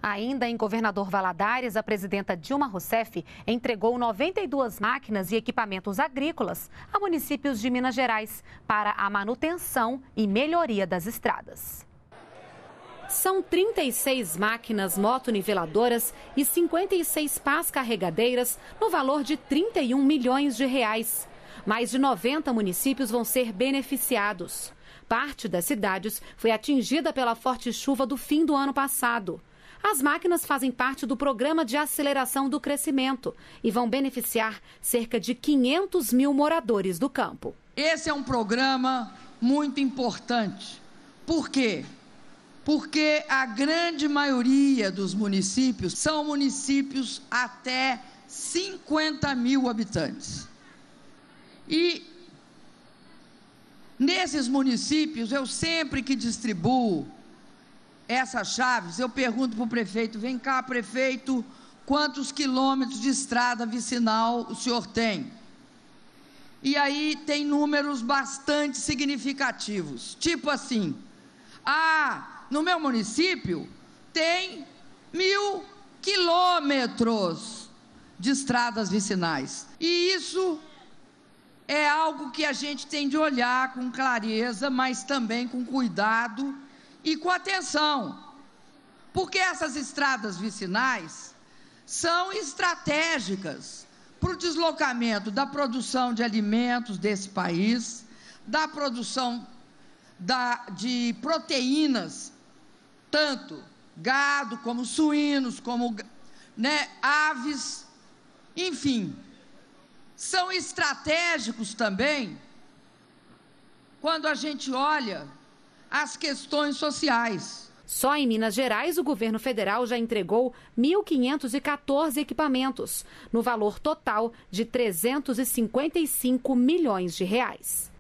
Ainda em Governador Valadares, a presidenta Dilma Rousseff entregou 92 máquinas e equipamentos agrícolas a municípios de Minas Gerais para a manutenção e melhoria das estradas. São 36 máquinas motoniveladoras e 56 pás carregadeiras no valor de 31 milhões de reais. Mais de 90 municípios vão ser beneficiados. Parte das cidades foi atingida pela forte chuva do fim do ano passado. As máquinas fazem parte do Programa de Aceleração do Crescimento e vão beneficiar cerca de 500 mil moradores do campo. Esse é um programa muito importante. Por quê? Porque a grande maioria dos municípios são municípios até 50 mil habitantes. E nesses municípios, eu sempre que distribuo essas chaves, eu pergunto para o prefeito: vem cá, prefeito, quantos quilômetros de estrada vicinal o senhor tem? E aí tem números bastante significativos, tipo assim: no meu município tem 1.000 quilômetros de estradas vicinais. E isso é algo que a gente tem de olhar com clareza, mas também com cuidado e com atenção, porque essas estradas vicinais são estratégicas para o deslocamento da produção de alimentos desse país, da produção de proteínas, tanto gado como suínos, como aves, enfim, são estratégicos também quando a gente olha as questões sociais. Só em Minas Gerais, o governo federal já entregou 1.514 equipamentos, no valor total de 355 milhões de reais.